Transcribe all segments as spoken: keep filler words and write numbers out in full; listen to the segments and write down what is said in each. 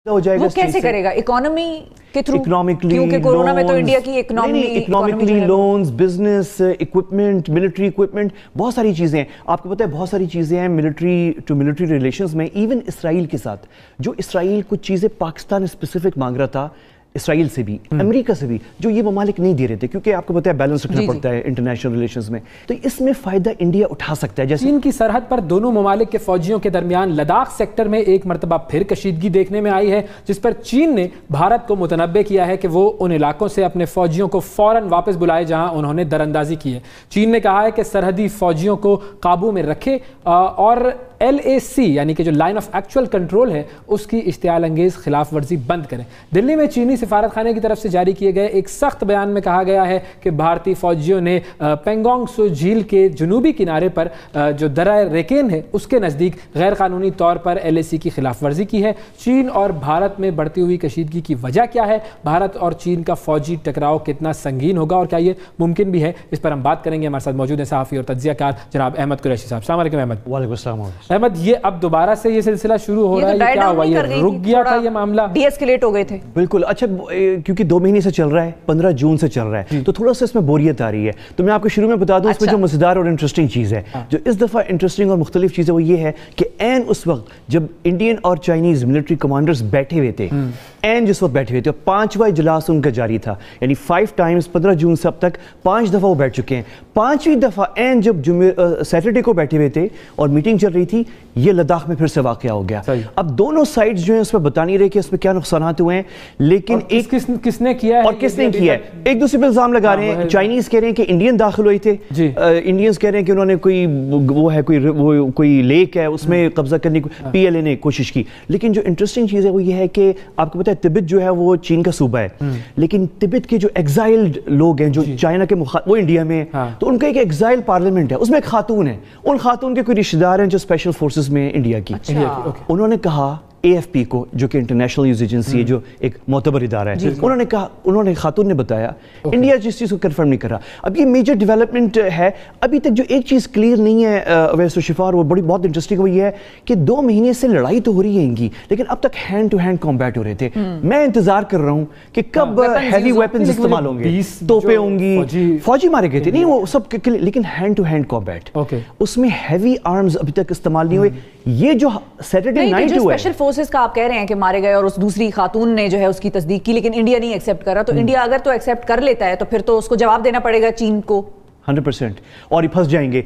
ہو جائے گا. وہ کیسے کرے گا؟ اکانومی کے تھرو؟ اکنامکلی، کیونکہ کورونا میں تو انڈیا کی economy economically loans, business, equipment, military equipment, بہت ساری چیزیں ہیں. آپ کو پتہ ہے بہت ساری چیزیں ہیں ملٹری ٹو ملٹری ریلیشنز میں. ایون اسرائیل کے ساتھ جو اسرائیل کچھ چیزیں پاکستان اسپیسیفک مانگ رہا تھا اسرائیل سے بھی، امریکہ سے بھی، جو یہ ممالک نہیں دے رہے تھے کیونکہ آپ کو پتہ ہے بیلنس رکھنا پڑتا ہے انٹرنیشنل ریلیشنز میں. تو اس میں فائدہ انڈیا اٹھا سکتا ہے. جیسے چین کی سرحد پر دونوں ممالک کے فوجیوں کے درمیان لداخ سیکٹر میں ایک مرتبہ پھر کشیدگی دیکھنے میں آئی ہے، جس پر چین نے بھارت کو متنبع کیا ہے کہ وہ ان علاقوں سے اپنے فوجیوں کو فوراً واپس بلائے جہاں انہوں نے دراندازی کی ہے. چین نے کہا ہے کہ سرحدی فوجیوں کو قابو میں رکھے اور ایل اے سی یعنی کہ جو لائن آف ایکچوئل کنٹرول ہے اس کی اشتعال انگیز خلاف ورزی بند کریں. دلی میں چینی سفارت خانے کی طرف سے جاری کیے گئے ایک سخت بیان میں کہا گیا ہے کہ بھارتی فوجیوں نے پینگونگ سو جھیل کے جنوبی کنارے پر جو درہ ریکین ہے اس کے نزدیک غیر قانونی طور پر ایل اے سی کی خلاف ورزی کی ہے. چین اور بھارت میں بڑھتی ہوئی کشیدگی کی وجہ کیا ہے؟ بھارت اور چین کا فوجی ٹکراؤ کتنا سنگین ہوگا اور کیا یہ ممکن بھی ہے؟ اس پر ہم بات کریں گے. ہمارے ساتھ موجود ہیں صحافی اور تجزیہ کار جناب احمد قریشی صاحب. السلام علیکم احمد. وعلیکم السلام. احمد، یہ اب دوبارہ سے یہ سلسلہ شروع ہو رہا ہے، یہ کیا ہوا؟ یہ رک گیا تھا یہ معاملہ؟ ڈی ایسکیلیٹ ہو گئے تھے. بالکل. اچھا، کیونکہ دو مہینے سے چل رہا ہے، پندرہ جون سے چل رہا ہے، تو تھوڑا سا اس میں بوریت آ رہی ہے. تو میں آپ کو شروع میں بتا دوں اس میں جو مزیدار اور انٹرسٹنگ چیز ہے، جو اس دفعہ انٹرسٹنگ اور مختلف چیز ہے، وہ یہ ہے کہ این اس وقت جب انڈین اور چائنیز ملٹری کمانڈرز بیٹھے ہوئے تھے، این جس وقت بیٹھے ہوئے تھے، پانچواں اجلاس ان کا جاری تھا، یعنی فائیو ٹائمز پندرہ جون سے اب تک پانچ دفعہ وہ بیٹھ چکے ہیں. پانچویں دفعہ این جب سیٹرڈے کو بیٹھے ہوئے تھے اور میٹنگ چل رہی تھی، یہ لداخ میں پھر سے واقعہ ہو گیا. اب دونوں سائڈز جو ہیں اس میں بتا نہیں رہے کہ اس میں کیا نقصانات ہوئے ہیں، لیکن ایک کس نے کیا ہے اور کس نے کیا ہے، ایک دوسرے پہ الزام لگا رہے ہیں. چائنیز کہہ رہے ہیں کہ انڈین داخل ہوئے تھے، انڈینز کہہ رہے ہیں کہ انہوں نے کوئی وہ ہے کوئی وہ کوئی لیک ہے اس میں قبضہ کرنے کی پی ایل اے نے کوشش کی. لیکن جو انٹرسٹنگ چیز ہے وہ یہ ہے کہ آپ کو پتہ ہے تبت جو ہے وہ چین کا صوبہ ہے، لیکن تبت کے جو ایگزائلڈ لوگ ہیں جو چائنا کے وہ انڈیا میں، تو ان کا ایک ایگزائل پارلیمنٹ ہے، اس میں ایک خاتون ہے. ان خاتون کے کوئی رشتہ دار ہیں جو اسپیشل فورسز میں انڈیا کی. انہوں نے کہا اے ایف پی کو، جو کہ انٹرنیشنل نیوز ایجنسی ہے، جو ایک معتبر ادارہ ہے، انہوں نے کہا، انہوں نے خاتون نے بتایا انڈیا جس چیز کو کنفرم نہیں کر رہا. اب یہ میجر ڈیولپمنٹ ہے. ابھی تک جو ایک چیز کلیئر نہیں ہے اویس و شفا، اور وہ بڑی بہت انٹرسٹنگ وہ یہ ہے کہ دو مہینے سے لڑائی تو ہو رہی ہے ان کی، لیکن اب تک ہینڈ ٹو ہینڈ کمبیٹ ہو رہے تھے. میں انتظار کر رہا ہوں کہ کب ہیوی ویپنز استعمال ہوں گے، توپیں ہوں گی، فوجی مارے گئے تھے، نہیں وہ سب، لیکن ہینڈ ٹو ہینڈ کمبیٹ، اس میں ہیوی آرمز ابھی تک استعمال نہیں ہوئے. یہ جو سیٹرڈے نائٹ جو اسپیشل فورسز کا آپ کہہ رہے ہیں کہ مارے گئے اور اس دوسری خاتون نے جو ہے اس کی تصدیق کی، لیکن انڈیا نہیں ایکسیپٹ کر رہا، تو انڈیا اگر تو ایکسیپٹ کر لیتا ہے تو پھر تو اس کو جواب دینا پڑے گا چین کو ہنڈریڈ پرسینٹ، اور یہ پھنس جائیں گے.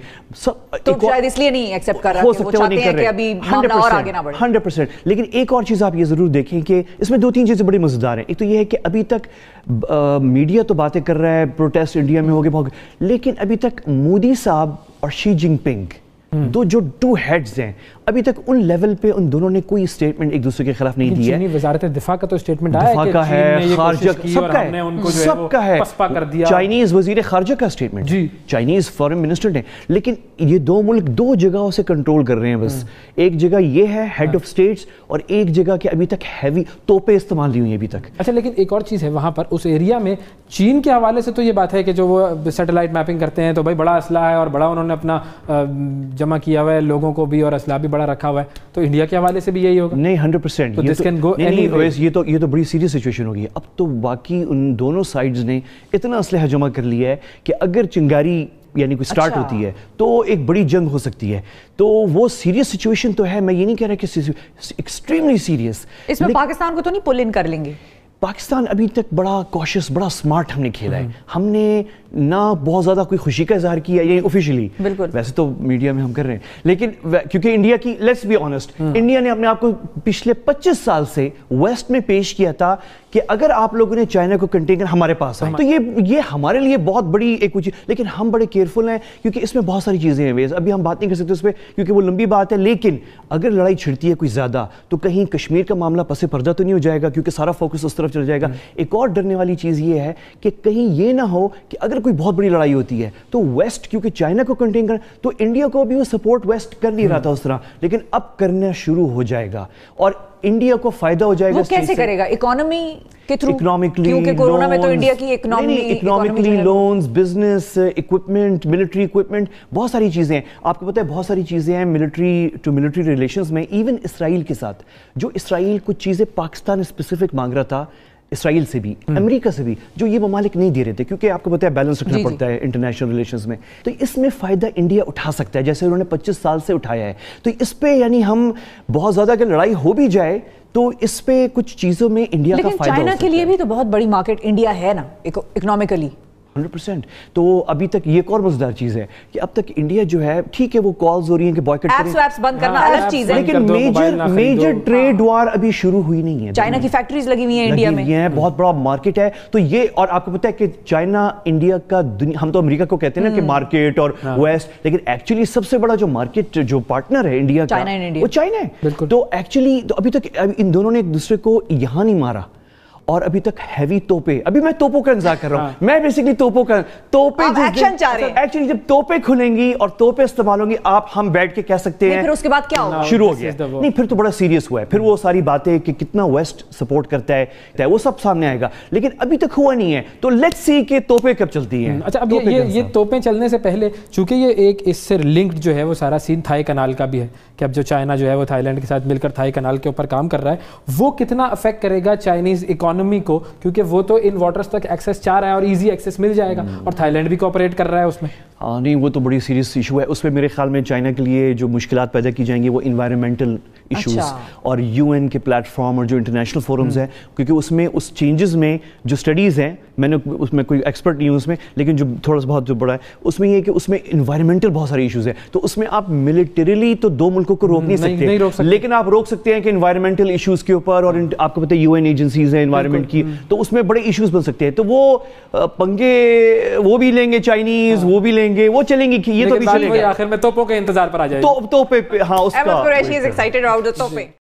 تو شاید اس لیے نہیں ایکسیپٹ کر رہا کہ وہ چاہتے ہیں کہ ابھی معاملہ اور آگے نہ بڑھے. Hundred percent. لیکن ایک اور چیز آپ یہ ضرور دیکھیں کہ اس میں دو تین چیزیں بڑی مزیدار ہیں. ایک تو یہ ہے کہ ابھی تک میڈیا تو باتیں کر رہا ہے، پروٹیسٹ انڈیا میں ہو گئے، لیکن ابھی تک مودی صاحب اور شی جن پنگ دو جو ٹو ہیڈز ہیں، ابھی تک ان لیول پہ ان دونوں نے کوئی سٹیٹمنٹ ایک دوسرے کے خلاف نہیں دی ہے. چینی وزارت دفاع کا تو سٹیٹمنٹ آیا ہے کہ چین نے خارجہ سب کا ہے، سب کا ہے، پسپا کر دیا. چائنیز وزیر خارجہ کا سٹیٹمنٹ، چائنیز فارن منسٹر نے. لیکن یہ دو ملک دو جگہوں سے کنٹرول کر رہے ہیں بس. ایک جگہ یہ ہے ہیڈ آف سٹیٹس، اور ایک جگہ کہ ابھی تک ہیوی توپیں استعمال نہیں ہوئی ابھی تک. اچھا، لیکن ایک اور چیز ہے وہاں پر اس ایریا میں چین کے حوالے سے تو یہ بات ہے کہ جو وہ سیٹلائٹ میپنگ کرتے ہیں تو بھائی بڑا اسلحہ ہے اور بڑا انہوں نے اپنا جمع کیا ہوا ہے، لوگوں کو بھی اور اسلحہ بھی بڑا رکھا ہوا ہے. تو انڈیا کے حوالے سے بھی یہی ہوگا؟ نہیں، ہنڈریڈ پرسینٹ. یہ تو یہ تو بڑی سیریس سچویشن ہوگی. اب تو باقی ان دونوں سائڈز نے اتنا اسلحہ جمع کر لیا ہے کہ اگر چنگاری یعنی کوئی سٹارٹ ہوتی ہے تو ایک بڑی جنگ ہو سکتی ہے. تو وہ سیریس سچویشن تو ہے، میں یہ نہیں کہہ رہا کہ ایکسٹریملی سیریس. اس میں پاکستان کو تو نہیں پل ان کر لیں گے؟ پاکستان ابھی تک بڑا کوشش، بڑا سمارٹ ہم نے کھیلا ہے. ہم نے نہ بہت زیادہ کوئی خوشی کا اظہار کیا یہ آفیشیلی، ویسے تو میڈیا میں ہم کر رہے ہیں، لیکن کیونکہ انڈیا کی لیٹس بی آنیسٹ، انڈیا نے اپنے آپ کو پچھلے پچیس سال سے ویسٹ میں پیش کیا تھا کہ اگر آپ لوگوں نے چائنا کو کنٹین کر ہمارے پاس آئے تو یہ یہ ہمارے لیے بہت بڑی ایک کچھ، لیکن ہم بڑے کیئرفل ہیں کیونکہ اس میں بہت ساری چیزیں ہیں. ویز ابھی ہم بات نہیں کر سکتے اس پہ کیونکہ وہ لمبی بات ہے، لیکن اگر لڑائی چھڑتی ہے کوئی زیادہ تو کہیں کشمیر کا معاملہ پس پردہ تو نہیں ہو جائے گا کیونکہ سارا فوکس اس طرف چل جائے گا. ایک اور ڈرنے والی چیز یہ ہے کہ کہیں یہ نہ ہو کہ اگر کوئی بہت بڑی لڑائی ہوتی ہے تو ویسٹ کیونکہ چائنا کو کنٹین کر تو انڈیا کو بھی وہ سپورٹ ویسٹ کر نہیں رہا تھا اس طرح, لیکن اب کرنا شروع ہو جائے گا اور انڈیا کو فائدہ ہو جائے گا. وہ کیسے کرے گا؟ اکنامی کے تھرو, اکنامکلی, کیونکہ کورونا میں تو انڈیا کی economy economically loans, business, equipment, military equipment, بہت ساری چیزیں ہیں. آپ کو پتہ ہے بہت ساری چیزیں ہیں ملٹری ٹو ملٹری ریلیشنز میں, ایون اسرائیل کے ساتھ. جو اسرائیل کچھ چیزیں پاکستان اسپیسیفک مانگ رہا تھا, اسرائیل سے بھی, امریکہ سے بھی, جو یہ ممالک نہیں دے رہے تھے کیونکہ آپ کو پتہ ہے بیلنس رکھنا پڑتا ہے انٹرنیشنل ریلیشنز میں. تو اس میں فائدہ انڈیا اٹھا سکتا ہے جیسے انہوں نے پچیس سال سے اٹھایا ہے. تو اس پہ یعنی ہم بہت زیادہ اگر لڑائی ہو بھی جائے تو اس پہ کچھ چیزوں میں انڈیا کا فائدہ ہو سکتا ہے. لیکن چائنا کے لیے بھی تو بہت بڑی مارکیٹ انڈیا ہے نا اکنامکلی. Hundred percent. تو ابھی تک یہ ایک اور مزیدار چیز ہے کہ اب تک انڈیا جو ہے ٹھیک ہے وہ کالز ہو رہی ہیں کہ بوائکٹ کریں, ایپس ویپس بند کرنا الگ چیز ہے, لیکن میجر میجر ٹریڈ وار ابھی شروع ہوئی نہیں ہے. چائنا کی فیکٹریز لگی ہوئی ہیں انڈیا میں, یہ بہت بڑا مارکیٹ ہے. تو یہ اور آپ کو پتہ ہے کہ چائنا انڈیا کا, ہم تو امریکہ کو کہتے ہیں نا کہ مارکیٹ اور ویسٹ, لیکن ایکچولی سب سے بڑا جو مارکیٹ جو پارٹنر ہے انڈیا کا وہ چائنا ہے. تو ایکچولی تو ابھی تک ان دونوں نے ایک دوسرے کو یہاں نہیں مارا اور ابھی تک ہیوی توپے, ابھی میں توپوں کا انتظار کر رہا ہوں. میں بیسیکلی توپوں کا توپے ایکشن چاہ رہے ہیں. ایکچولی جب توپے کھلیں گی اور توپے استعمال ہوں گی, آپ ہم بیٹھ کے کہہ سکتے ہیں پھر اس کے بعد کیا ہوگا, شروع ہو گیا. نہیں پھر تو بڑا سیریس ہوا ہے, پھر وہ ساری باتیں کہ کتنا ویسٹ سپورٹ کرتا ہے وہ سب سامنے آئے گا, لیکن ابھی تک ہوا نہیں ہے. تو لیٹس سی کہ توپے کب چلتی ہیں. اچھا اب یہ یہ توپیں چلنے سے پہلے چونکہ یہ ایک اس سے لنکڈ جو ہے وہ سارا سین تھائی کنال کا بھی ہے کہ اب جو چائنا جو ہے وہ تھائی لینڈ کے ساتھ مل کر تھائی کنال کے اوپر کام کر رہا ہے, وہ کتنا افیکٹ کرے گا چائنیز اکانومی کو, کیونکہ وہ تو ان واٹرز تک ایکسیس چاہ رہا ہے اور ایزی ایکسیس مل جائے گا, اور تھائی لینڈ بھی کوآپریٹ کر رہا ہے اس میں. ہاں نہیں وہ تو بڑی سیریس ایشو ہے. اس میں میرے خیال میں چائنا کے لیے جو مشکلات پیدا کی جائیں گی وہ انوائرمنٹل ایشوز اور یو این کے پلیٹ فارم اور جو انٹرنیشنل فورمز ہیں, کیونکہ اس میں اس چینجز میں جو اسٹڈیز ہیں, میں نے اس میں کوئی ایکسپرٹ نہیں ہوں اس میں, لیکن جو تھوڑا سا بہت جو بڑا ہے اس میں یہ ہے کہ اس میں انوائرمنٹل بہت سارے ایشوز ہیں. تو اس میں آپ ملٹریلی تو دو ملکوں کو روک نہیں سکتے, لیکن آپ روک سکتے ہیں کہ انوائرمنٹل ایشوز کے اوپر, اور آپ کو پتہ ہے یو این ایجنسیز ہیں انوائرمنٹ کی, تو اس میں بڑے ایشوز بن سکتے ہیں. تو وہ پنگے وہ بھی لیں گے چائنیز, وہ بھی لیں گے, وہ چلیں گی, یہ تو بھی چلے گا. آخر میں توپوں کے انتظار پر آ جائے تو توپے, ہاں اس کا